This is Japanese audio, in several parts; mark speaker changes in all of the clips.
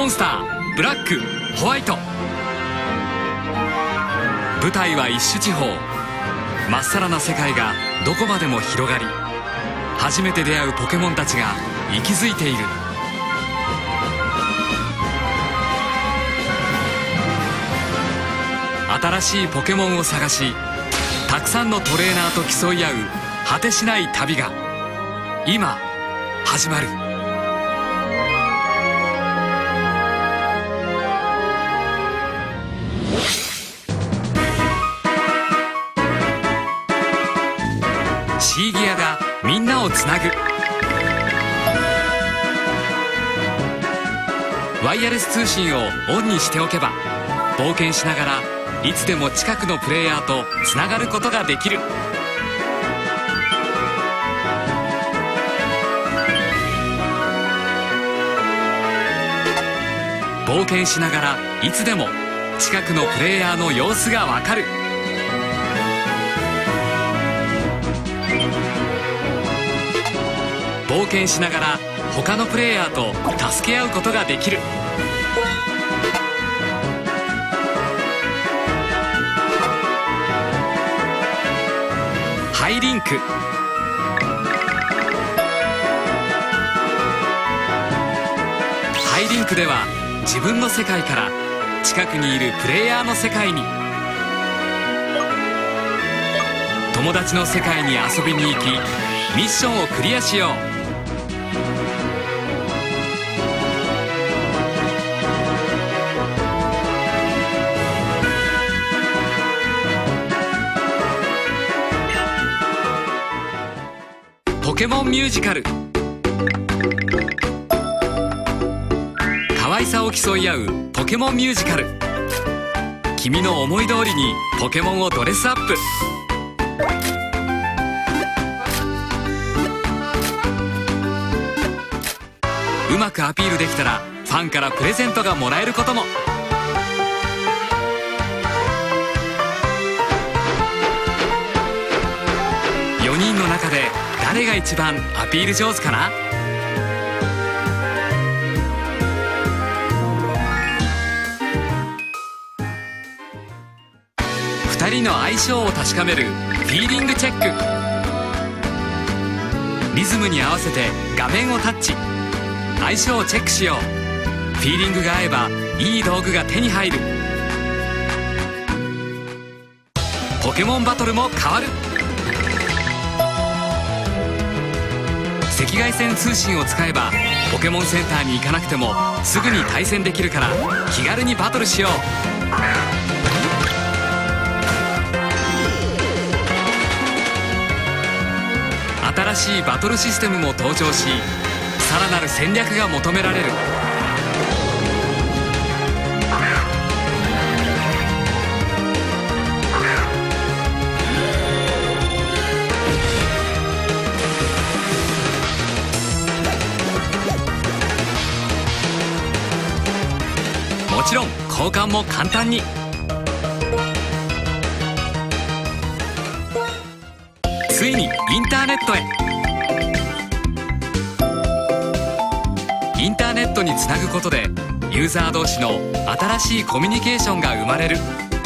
Speaker 1: モンスターブラックホワイト。舞台は一種地方。まっさらな世界がどこまでも広がり、初めて出会うポケモンたちが息づいている。新しいポケモンを探し、たくさんのトレーナーと競い合う果てしない旅が今始まる。シーギアがみんなをつなぐ。ワイヤレス通信をオンにしておけば、冒険しながらいつでも近くのプレイヤーとつながることができる。冒険しながらいつでも近くのプレイヤーの様子がわかる。冒険しながら他のプレイヤーと助け合うことができる。ハイリンク。ハイリンクでは自分の世界から近くにいるプレイヤーの世界に、友達の世界に遊びに行きミッションをクリアしよう。ポケモンミュージカル。可愛さを競い合うポケモンミュージカル。君の思い通りにポケモンをドレスアップ。うまくアピールできたらファンからプレゼントがもらえることも。4人の中で誰が一番アピール上手かな。2人の相性を確かめるフィーリングチェック。リズムに合わせて画面をタッチ。相性をチェックしよう。フィーリングが合えばいい道具が手に入る。ポケモンバトルも変わる。赤外線通信を使えばポケモンセンターに行かなくてもすぐに対戦できるから、気軽にバトルしよう。新しいバトルシステムも登場し、さらなる戦略が求められる。もちろん交換も簡単に。ついにインターネットへ。インターネットにつなぐことでユーザー同士の新しいコミュニケーションが生まれる。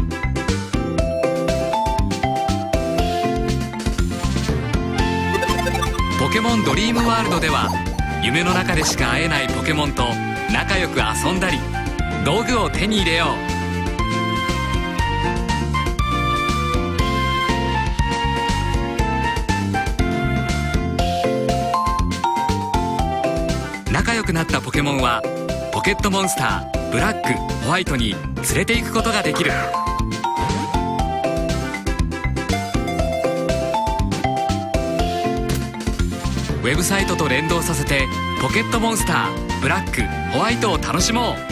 Speaker 1: ポケモンドリームワールドでは夢の中でしか会えないポケモンと仲良く遊んだり道具を手に入れよう。仲良くなったポケモンはポケットモンスターブラックホワイトに連れて行くことができる。ウェブサイトと連動させてポケットモンスターブラックホワイトを楽しもう。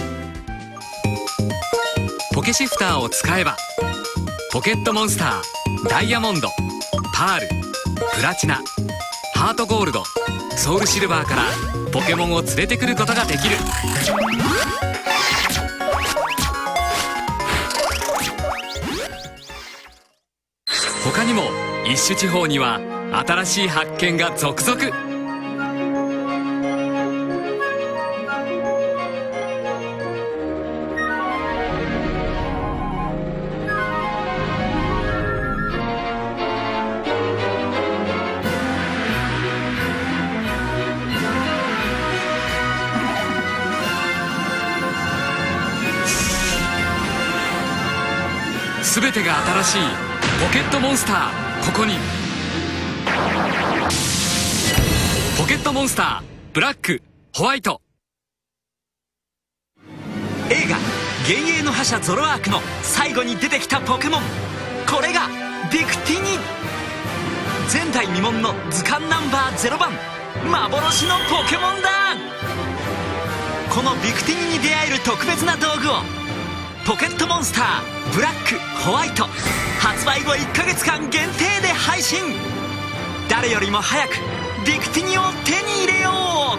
Speaker 1: ポケシフターを使えばポケットモンスターダイヤモンド、パール、プラチナ、ハートゴールド、ソウルシルバーからポケモンを連れてくることができる。他にも一種地方には新しい発見が続々。 全てが新しいポケットモンスター、ここにポケットモンスターブラック、ホワイト。
Speaker 2: 映画「幻影の覇者ゾロアーク」の最後に出てきたポケモン、これがビクティニ。前代未聞の図鑑ナンバー0番、幻のポケモンだ。このビクティニに出会える特別な道具をポケットモンスターブラック、ホワイト発売後1ヶ月間限定で配信。誰よりも早くビクティニを手に入れよう。